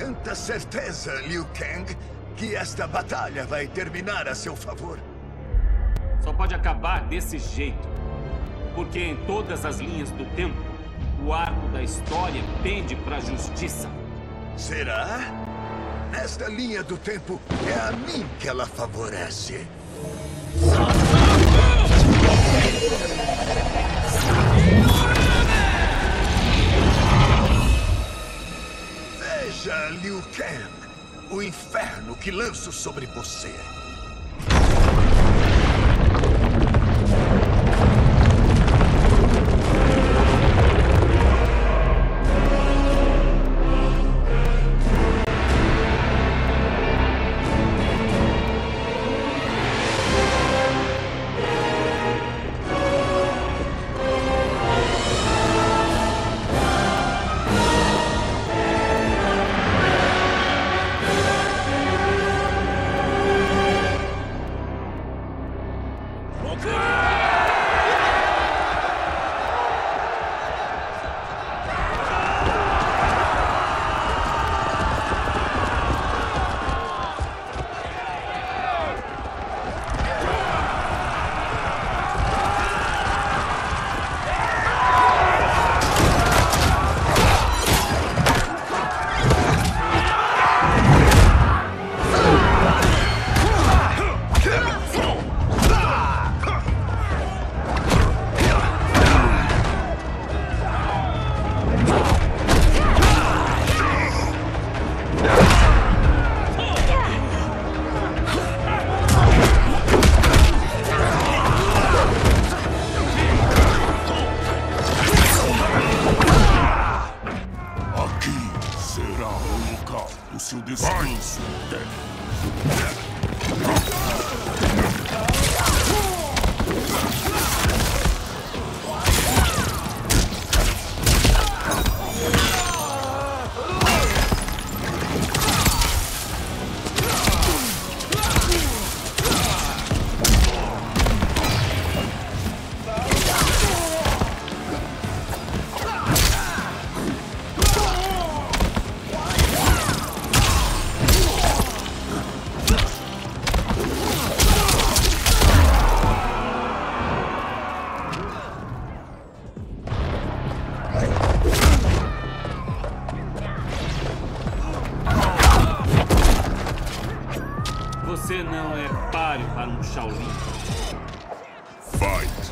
tanta certeza, Liu Kang, que esta batalha vai terminar a seu favor? Só pode acabar desse jeito. Porque em todas as linhas do tempo, o arco da história pende para a justiça. Será? Nesta linha do tempo, é a mim que ela favorece. Veja, Liu Kang, o inferno que lanço sobre você. seu descanso. Você não é páreo para um Shaolin. Fight!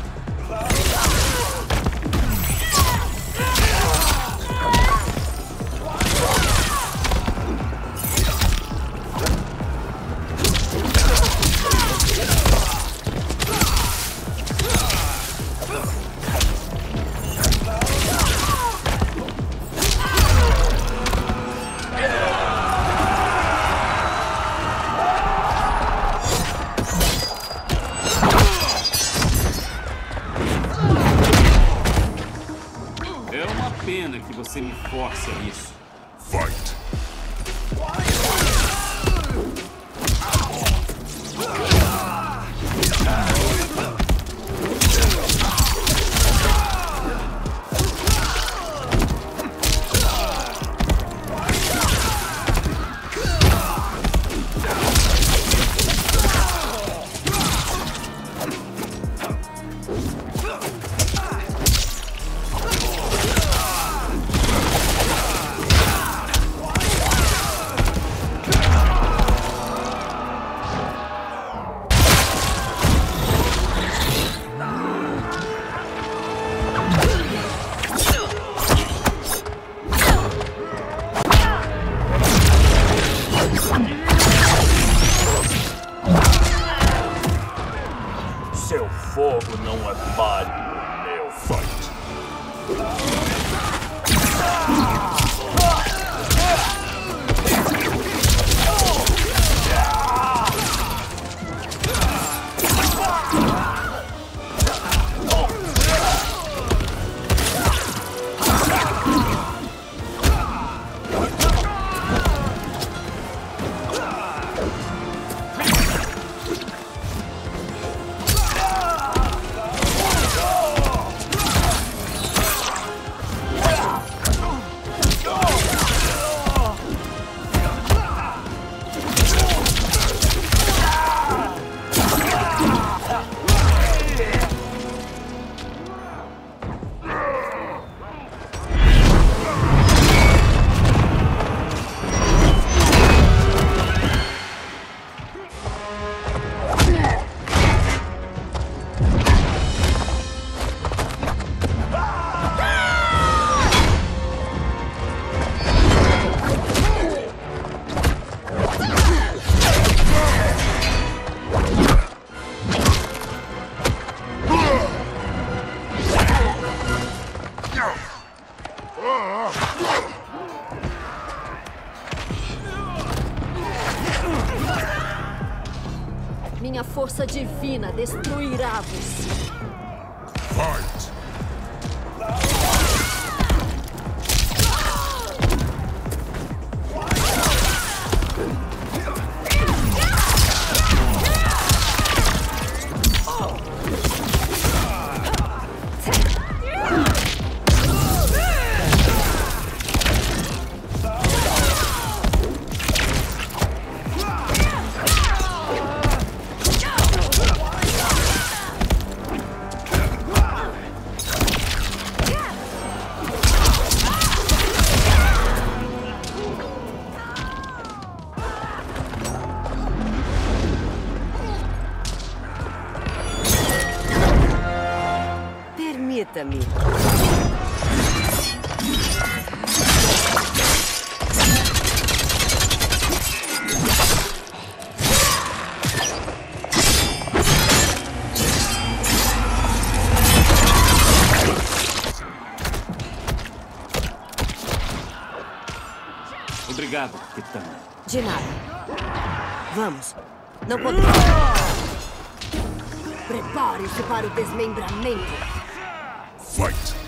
É uma pena que você me force a isso. Fight! minha força divina destruirá você. Fight! Permita-me. Obrigado, capitão. De nada. Vamos. Não podemos. Prepare-se para o desmembramento. Fight!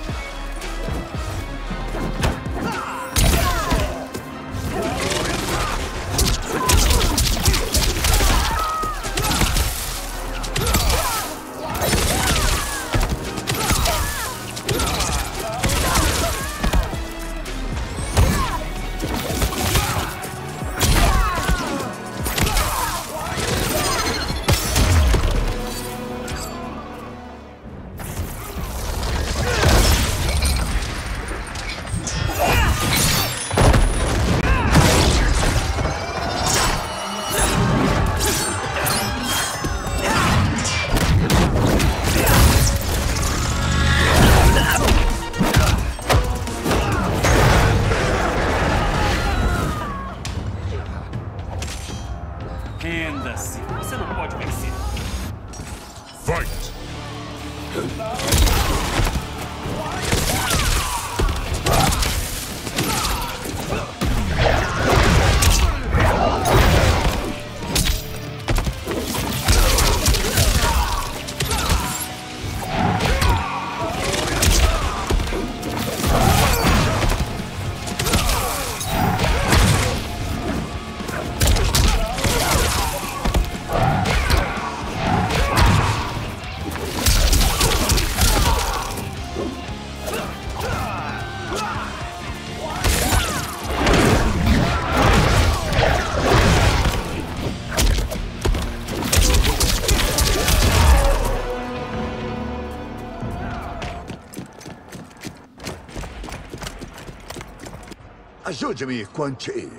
Renda-se. Você não pode vencer. Fight! Ajude-me, Quan Chi.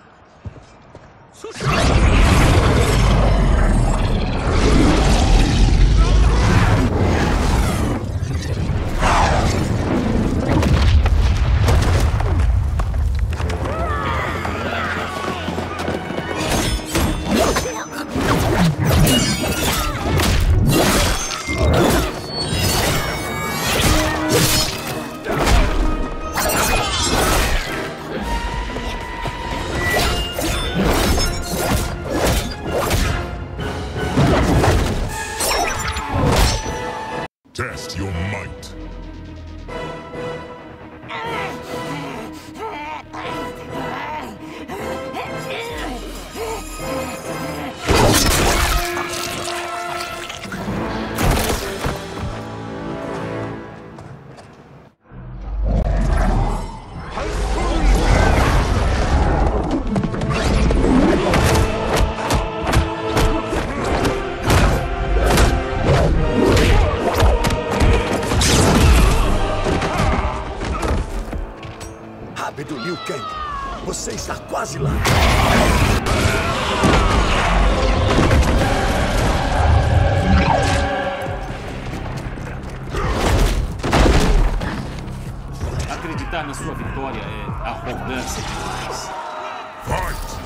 Test your might. Rápido, Liu Kang. Você está quase lá. Acreditar na sua vitória é arrogância demais. Fight!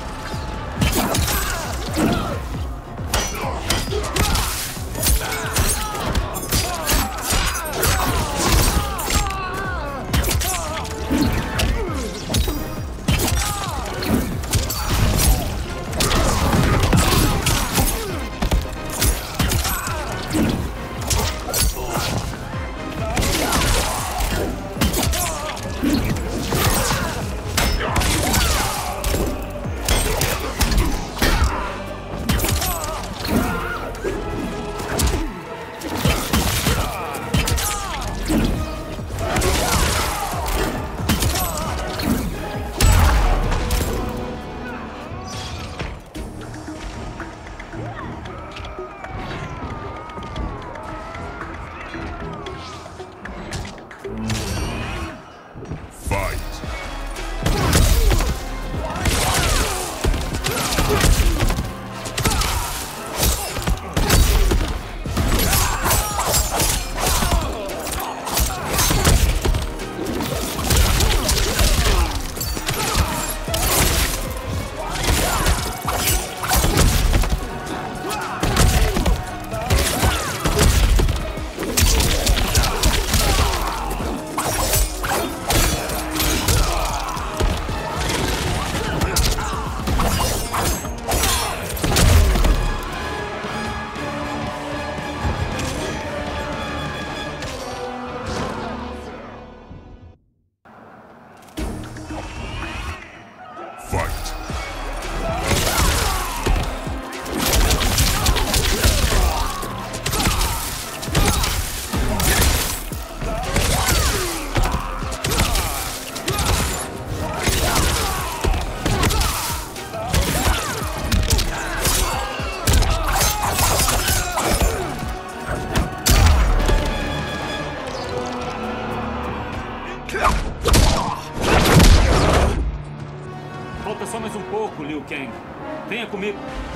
Falta só mais um pouco, Liu Kang. Venha comigo.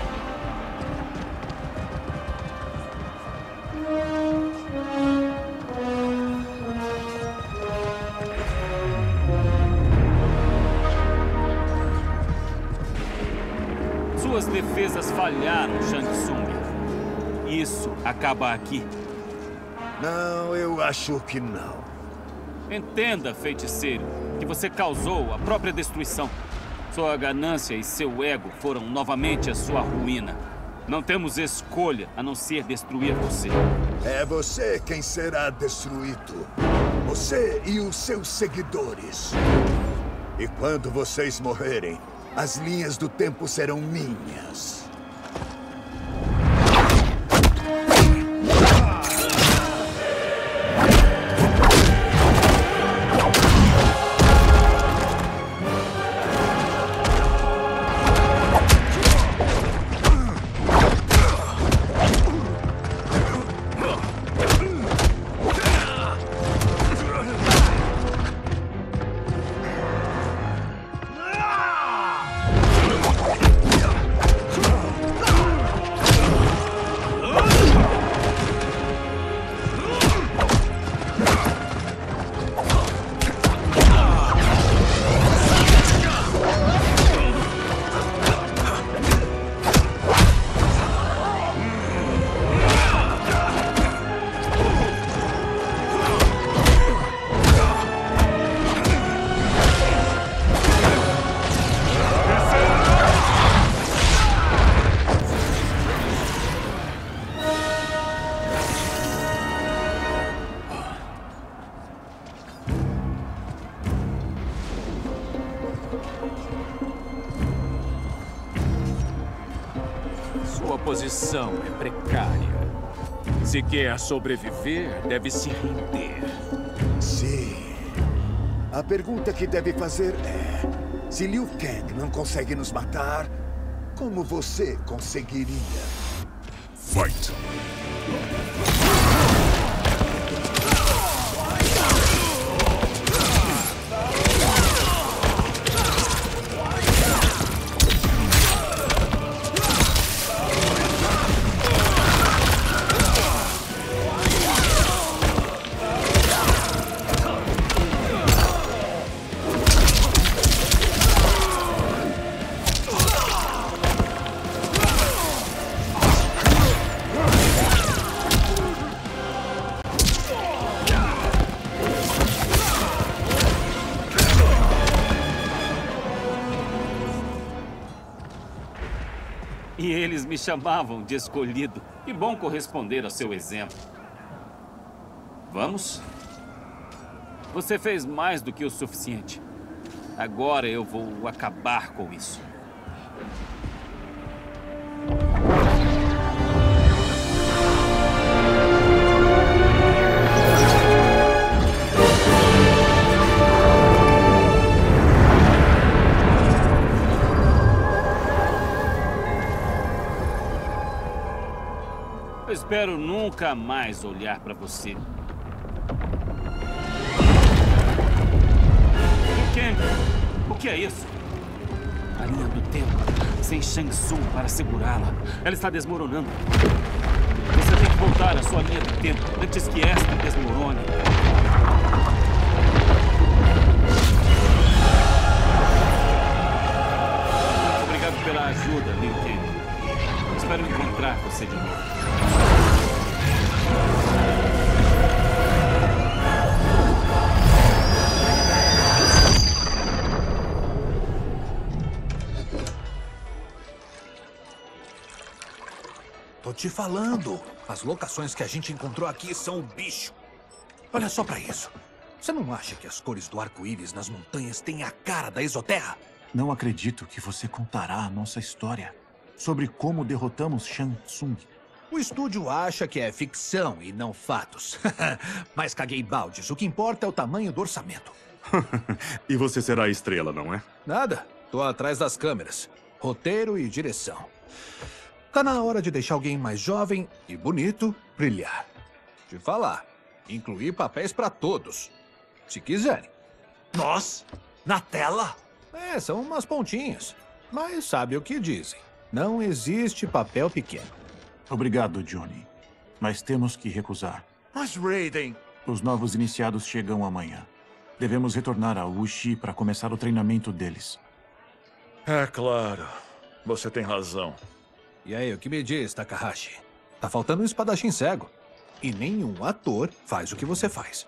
Suas defesas falharam, Shang Tsung. Isso acaba aqui. Não, eu acho que não. Entenda, feiticeiro, que você causou a própria destruição. Sua ganância e seu ego foram novamente a sua ruína. Não temos escolha a não ser destruir você. É você quem será destruído. Você e os seus seguidores. E quando vocês morrerem, as linhas do tempo serão minhas. Sua posição é precária. Se quer sobreviver, deve se render. Sim. A pergunta que deve fazer é... se Liu Kang não consegue nos matar, como você conseguiria? Fight! E eles me chamavam de escolhido. Que bom corresponder ao seu exemplo. Vamos? Você fez mais do que o suficiente. Agora eu vou acabar com isso. Eu espero nunca mais olhar para você. Liu Kang, o que é isso? A linha do tempo, sem Shang Tsung para segurá-la. Ela está desmoronando. Você tem que voltar à sua linha do tempo antes que esta desmorone. Obrigado pela ajuda, Liu Kang. Espero encontrar você de novo. Tô te falando. As locações que a gente encontrou aqui são o bicho. Olha só pra isso. Você não acha que as cores do arco-íris nas montanhas têm a cara da Exoterra? Não acredito que você contará a nossa história sobre como derrotamos Shang Tsung. O estúdio acha que é ficção e não fatos. Mas caguei baldes. O que importa é o tamanho do orçamento. E você será a estrela, não é? Nada. Tô atrás das câmeras. Roteiro e direção. Tá na hora de deixar alguém mais jovem e bonito brilhar. De falar. Incluir papéis pra todos. Se quiserem. Nós? Na tela? São umas pontinhas. Mas sabe o que dizem. Não existe papel pequeno. Obrigado, Johnny. Mas temos que recusar. Mas Raiden... Os novos iniciados chegam amanhã. Devemos retornar a Wuxi para começar o treinamento deles. É claro. Você tem razão. E aí, o que me diz, Takahashi? Tá faltando um espadachim cego. E nenhum ator faz o que você faz.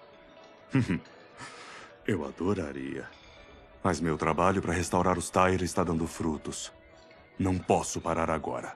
Eu adoraria. Mas meu trabalho para restaurar os Tyre está dando frutos. Não posso parar agora.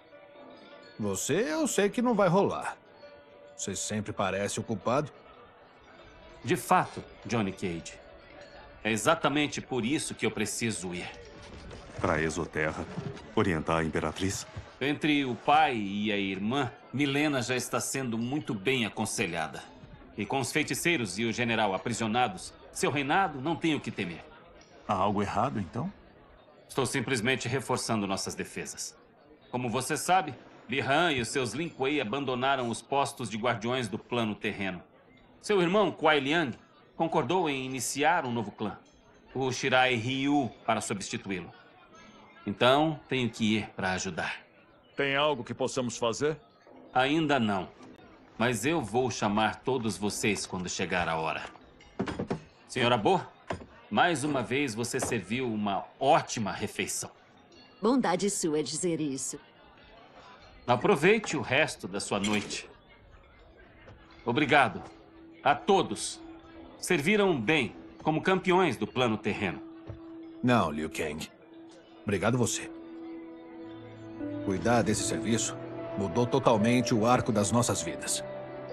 Eu sei que não vai rolar. Você sempre parece ocupado. De fato, Johnny Cage. É exatamente por isso que eu preciso ir. Para a Exoterra, orientar a Imperatriz? Entre o pai e a irmã, Milena já está sendo muito bem aconselhada. E com os feiticeiros e o general aprisionados, seu reinado não tem o que temer. Há algo errado, então? Estou simplesmente reforçando nossas defesas. Como você sabe, Li Han e os seus Lin Kuei abandonaram os postos de guardiões do plano terreno. Seu irmão, Kuai Liang, concordou em iniciar um novo clã, o Shirai Ryu, para substituí-lo. Então, tenho que ir para ajudar. Tem algo que possamos fazer? Ainda não. Mas eu vou chamar todos vocês quando chegar a hora. Senhora Bo, mais uma vez você serviu uma ótima refeição. Bondade sua dizer isso. Aproveite o resto da sua noite. Obrigado a todos. Serviram bem, como campeões do plano terreno. Não, Liu Kang. Obrigado você. Cuidar desse serviço mudou totalmente o arco das nossas vidas.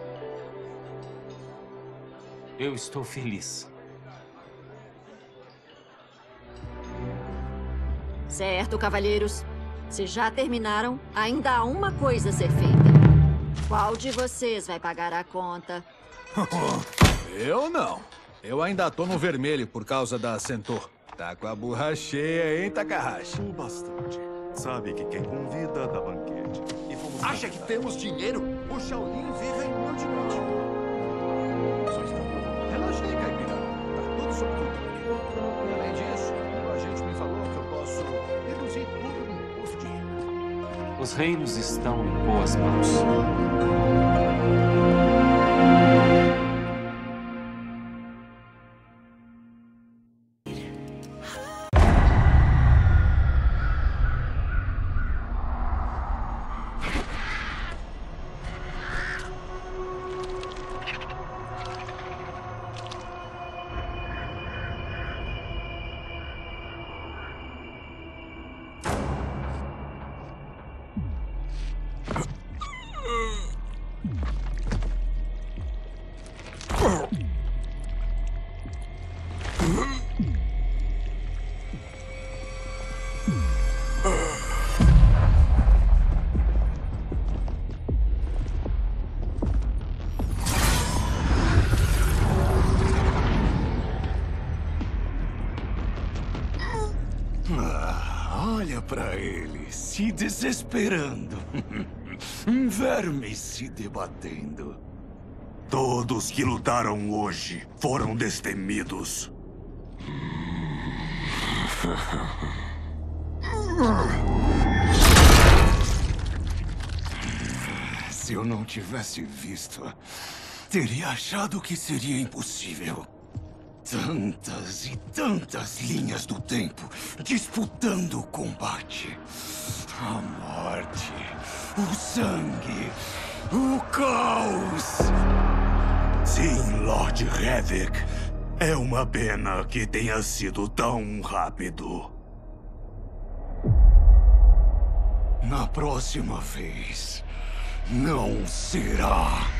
Eu estou feliz. Certo, cavalheiros. Se já terminaram, ainda há uma coisa a ser feita. Qual de vocês vai pagar a conta? Eu não. Eu ainda tô no vermelho por causa da Centaur. Tá com a burra cheia, hein, Takahashi? Bastante. Sabe que quem convida dá banquete. E fomos... Acha que temos dinheiro? O Shaolin vive em continente. Só está bom. Relaxa aí, Caipira. Tá tudo sob controle. Além disso, a gente me falou que eu posso reduzir tudo no imposto de renda. Os reinos estão em boas mãos. Olha pra ele, se desesperando. Vermes se debatendo. Todos que lutaram hoje foram destemidos. Se eu não tivesse visto, teria achado que seria impossível. Tantas e tantas linhas do tempo disputando o combate. A morte, o sangue, o caos. Sim, Lord Havoc. É uma pena que tenha sido tão rápido. Na próxima vez, não será.